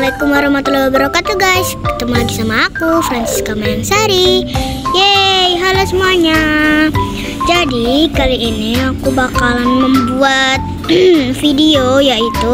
Assalamualaikum warahmatullahi wabarakatuh guys. Ketemu lagi sama aku Francisca Mayansari. Yeay, halo semuanya. Jadi kali ini aku bakalan membuat video yaitu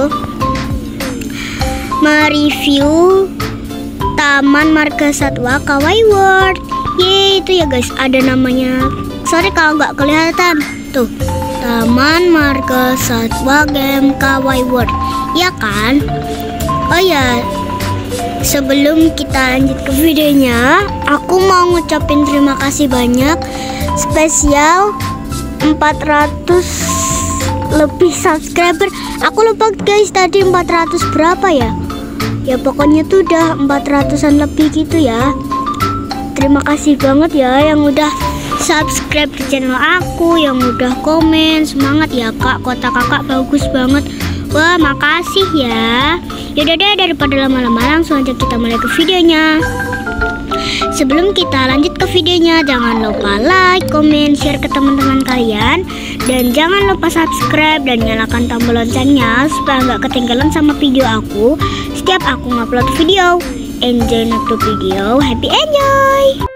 mereview Taman Marga Satwa Kawaii World. Yeay, itu ya guys, ada namanya. Sorry kalau nggak kelihatan. Tuh, Taman Marga Satwa Game Kawaii World. Ya kan? Oh ya, sebelum kita lanjut ke videonya, aku mau ngucapin terima kasih banyak spesial 400 lebih subscriber. Aku lupa guys, tadi 400 berapa ya? Ya pokoknya tuh udah 400-an lebih gitu ya. Terima kasih banget ya yang udah subscribe di channel aku, yang udah komen. Semangat ya kak, kota kakak bagus banget. Wah, makasih ya. Yaudah deh, daripada lama-lama langsung aja kita mulai ke videonya. Sebelum kita lanjut ke videonya, jangan lupa like, comment, share ke teman-teman kalian. Dan jangan lupa subscribe dan nyalakan tombol loncengnya supaya nggak ketinggalan sama video aku setiap aku ngupload video. Enjoy the video, happy enjoy!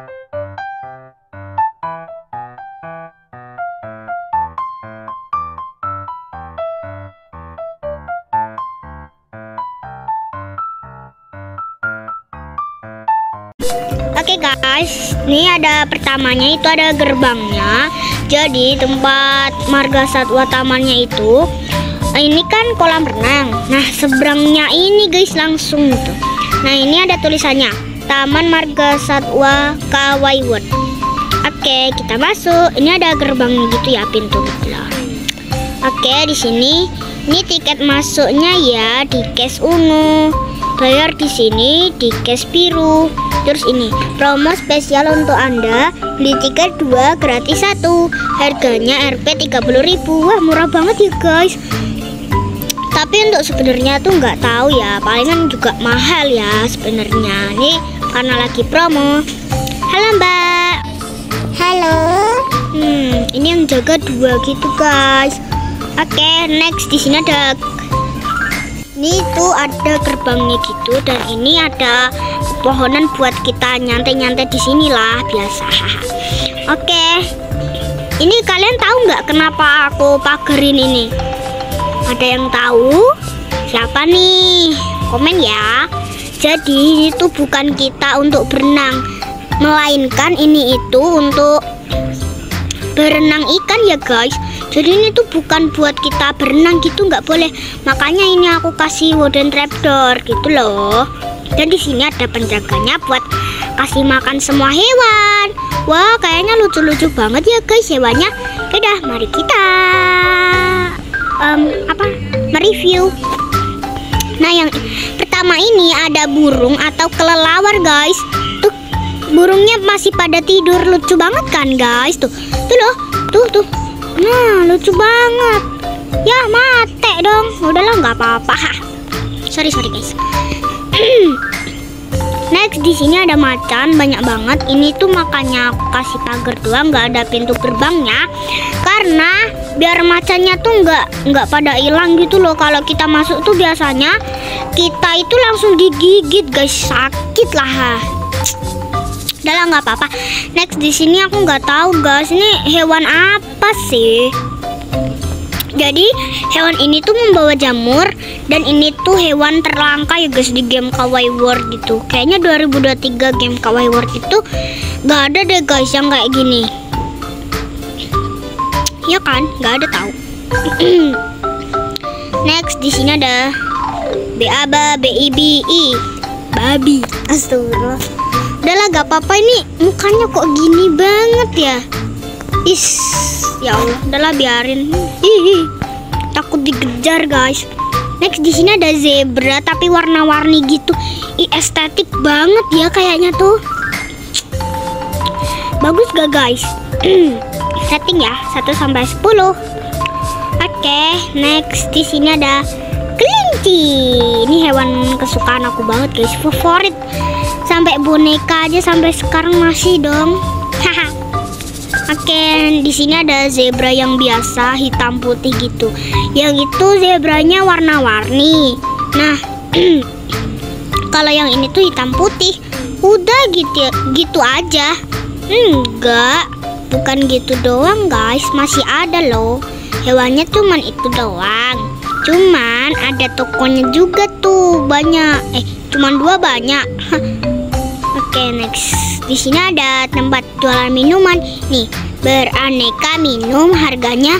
Oke guys, ini ada pertamanya itu ada gerbangnya. Jadi tempat marga satwa tamannya itu, ini kan kolam renang. Nah seberangnya ini guys langsung tuh. Nah ini ada tulisannya Taman Marga Satwa Kawaii World. Oke, kita masuk. Ini ada gerbangnya gitu ya, pintu gitu loh. Oke, di sini ini tiket masuknya ya di cash ungu. Bayar di sini di cash biru. Terus ini promo spesial untuk Anda, beli tiket 2 gratis 1. Harganya Rp 30.000. Wah, murah banget ya guys. Tapi untuk sebenarnya tuh nggak tahu ya, palingan juga mahal ya sebenarnya. Nih karena lagi promo. Halo Mbak. Halo. Ini yang jaga 2 gitu guys. Oke, next di sini ada ini tuh ada gerbangnya gitu, dan ini ada pohonan buat kita nyantai-nyantai di sinilah biasa. Oke, ini kalian tahu nggak kenapa aku pagerin ini? Ada yang tahu? Siapa nih? Komen ya. Jadi itu bukan kita untuk berenang, melainkan ini itu untuk berenang ikan ya guys. Jadi ini tuh bukan buat kita berenang gitu, nggak boleh. Makanya ini aku kasih wooden trapdoor gitu loh. Dan di sini ada penjaganya buat kasih makan semua hewan. Wah, kayaknya lucu-lucu banget ya guys hewannya. Udah, mari kita mereview. Nah, yang pertama ini ada burung atau kelelawar guys. Tuh, burungnya masih pada tidur, lucu banget kan guys. Tuh loh, tuh. Nah, lucu banget. Ya, mate dong. Udahlah, nggak apa-apa. Sorry guys. Next di sini ada macan banyak banget. Ini tuh makanya aku kasih pagar doang, nggak ada pintu gerbangnya. Karena biar macannya tuh nggak pada hilang gitu loh. Kalau kita masuk tuh biasanya kita itu langsung digigit guys, sakit lah. Udah lah, nggak apa-apa. Next di sini aku nggak tahu guys, ini hewan apa sih? Jadi hewan ini tuh membawa jamur, dan ini tuh hewan terlangka ya guys di game Kawaii World gitu. Kayaknya 2023 game Kawaii World itu nggak ada deh guys yang kayak gini. Ya kan, nggak ada tahu. Next di sini ada BABI, babi. Astagfirullah. Udahlah, gak apa-apa, ini mukanya kok gini banget ya. Ya Allah, udahlah biarin. Takut dikejar guys. Next di sini ada zebra tapi warna-warni gitu. Estetik banget ya kayaknya tuh. Bagus gak guys? Setting ya 1 sampai 10. Oke, next di sini ada kelinci. Ini hewan kesukaan aku banget guys, favorit. Sampai boneka aja sampai sekarang masih dong. Haha. Oke, di sini ada zebra yang biasa hitam putih gitu. Yang itu zebranya warna-warni. Nah, Kalau yang ini tuh hitam putih. Udah gitu aja. Enggak, bukan gitu doang guys, masih ada loh. Hewannya cuman itu doang. Cuman ada tokonya juga tuh banyak. Cuman 2 banyak. Oke, next. Di sini ada tempat jualan minuman. Nih, beraneka minum, harganya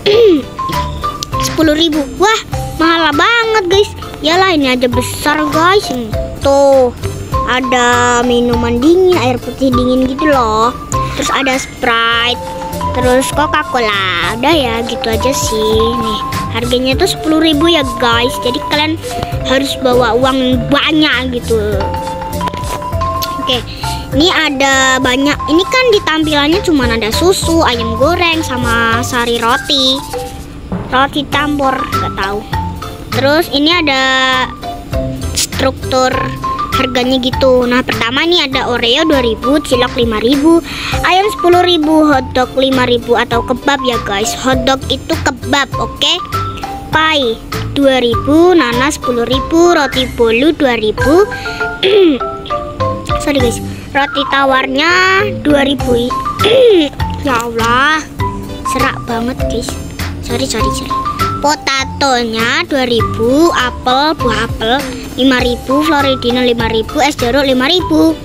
10.000. Wah, mahal banget guys. Yalah, ini aja besar guys. Tuh, ada minuman dingin, air putih dingin gitu loh. Terus ada Sprite, terus Coca-Cola. Udah ya, gitu aja sih. Nih, harganya tuh 10.000 ya guys. Jadi kalian harus bawa uang banyak gitu. Oke, ini ada banyak. Ini kan di tampilannya cuma ada susu, ayam goreng, sama sari roti. Roti campur, nggak tahu. Terus ini ada struktur harganya gitu. Nah, pertama nih ada Oreo 2.000, cilok 5.000, ayam 10.000, hotdog 5.000 atau kebab ya guys. Hotdog itu kebab, oke? Pie 2.000, nanas 10.000, roti bolu 2.000. Sorry guys, roti tawarnya 2.000. Ya Allah, serak banget guys. Sorry. Potatonya 2.000, apel, buah apel 5.000, Floridino 5.000, es jeruk 5.000.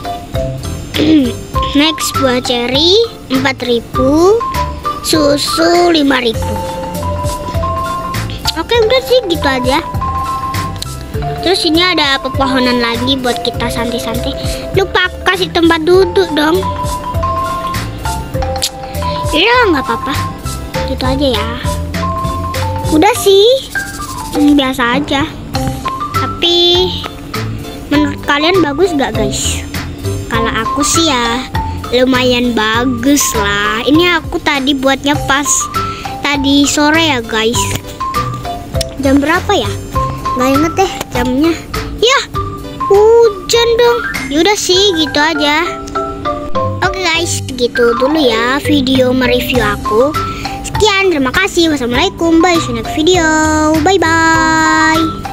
Next, buah ceri 4.000, susu 5.000. Oke, udah sih gitu aja. Terus ini ada pepohonan lagi buat kita santai-santai. Lupa aku kasih tempat duduk dong. Ya nggak apa-apa, gitu aja ya. Udah sih, biasa aja. Tapi menurut kalian bagus gak guys? Kalau aku sih ya lumayan bagus lah. Ini aku tadi buatnya pas tadi sore ya guys. Jam berapa ya? Gak inget deh jamnya. Ya, hujan dong. Yaudah sih gitu aja. Oke guys, gitu dulu ya video mereview aku. Sekian, terima kasih. Wassalamualaikum. Bye, see you next video. Bye bye.